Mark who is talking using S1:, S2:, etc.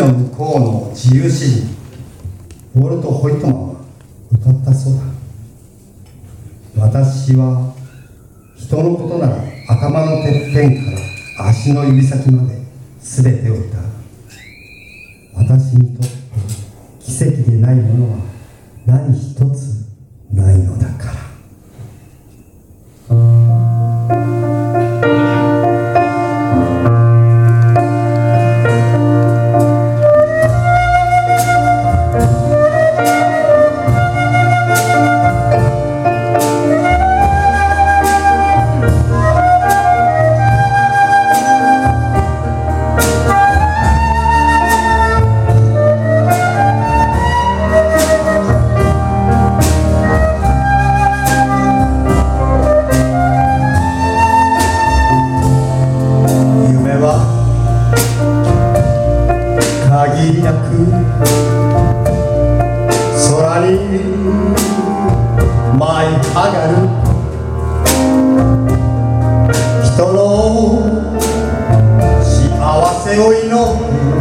S1: の向こうの自由詩人ウォルト・ホイットマンは歌ったそうだ。私は人のことなら頭のてっぺんから足の指先まで全てを歌う。私にとって奇跡でないものは何一つないのだから。限りなく空に舞い上がる人の幸せを祈る